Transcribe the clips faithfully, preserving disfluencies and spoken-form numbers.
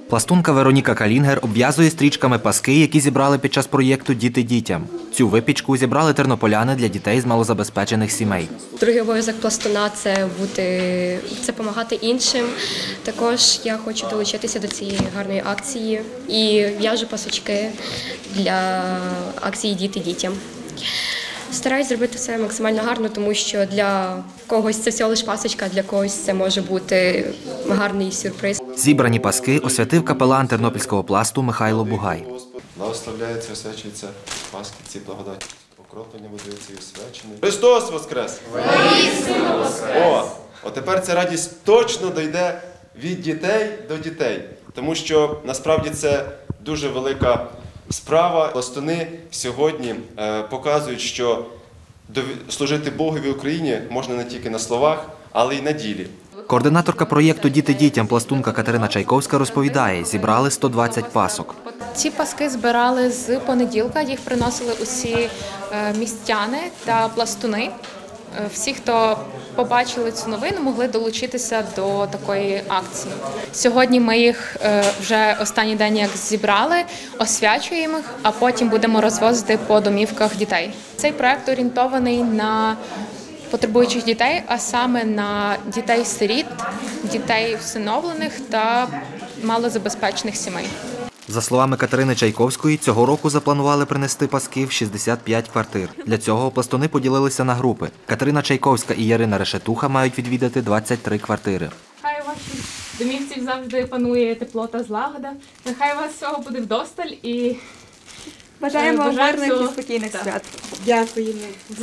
Пластунка Вероніка Калінгер обв'язує стрічками паски, які зібрали під час проєкту «Діти дітям». Цю випічку зібрали тернополяни для дітей з малозабезпечених сімей. Другий обов'язок пластуна – це бути, це допомагати іншим. Також я хочу долучитися до цієї гарної акції і в'яжу пасочки для акції «Діти дітям». Стараюсь зробити це максимально гарно, тому що для когось це всього лише пасочка, а для когось це може бути гарний сюрприз. Зібрані паски освятив капелан тернопільського пласту Михайло Бугай. Благословляється, освячується паски ці благодаті. Окроплення водиться і освячений. Христос воскрес! Воістину воскрес! О, от тепер ця радість точно дійде від дітей до дітей. Тому що насправді це дуже велика справа. Пластуни сьогодні е, показують, що служити Богові в Україні можна не тільки на словах, але й на ділі. Координаторка проєкту «Діти дітям» пластунка Катерина Чайковська розповідає, зібрали сто двадцять пасок. Ці паски збирали з понеділка, їх приносили усі містяни та пластуни. Всі, хто побачили цю новину, могли долучитися до такої акції. Сьогодні ми їх вже останній день як зібрали, освячуємо їх, а потім будемо розвозити по домівках дітей. Цей проєкт орієнтований на потребуючих дітей, а саме на дітей-сиріт, дітей всиновлених та малозабезпечених сімей. За словами Катерини Чайковської, цього року запланували принести паски в шістдесят п'ять квартир. Для цього пластуни поділилися на групи. Катерина Чайковська і Ярина Решетуха мають відвідати двадцять три квартири. Хай у вашій домівці завжди панує тепло та злагода. Нехай у вас всього буде вдосталь і бажаємо гарних і спокійних свят. Дякуємо.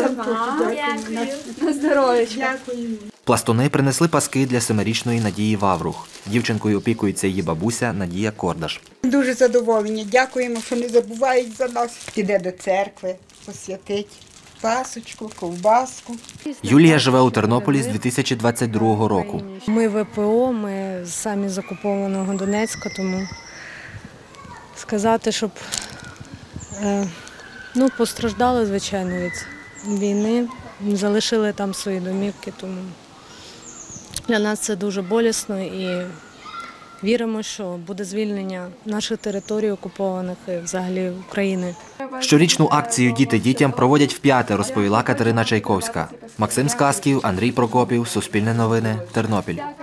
Дякуємо. На здоров'я. Дякуємо. Пластуни принесли паски для семирічної Надії Ваврух. Дівчинкою опікується її бабуся Надія Кордаш. Дуже задоволені. Дякуємо, що не забувають за нас. Піде до церкви, посвятить пасочку, ковбаску. Юлія живе у Тернополі з дві тисячі двадцять другого року. Ми ВПО, ми самі з окупованого Донецька, тому сказати, щоб ну, постраждали, звичайно, від війни, залишили там свої домівки, тому для нас це дуже болісно і віримо, що буде звільнення наших територій окупованих і взагалі України. Щорічну акцію «Діти дітям» проводять вп'яте, розповіла Катерина Чайковська. Максим Сказків, Андрій Прокопів, Суспільне новини, Тернопіль.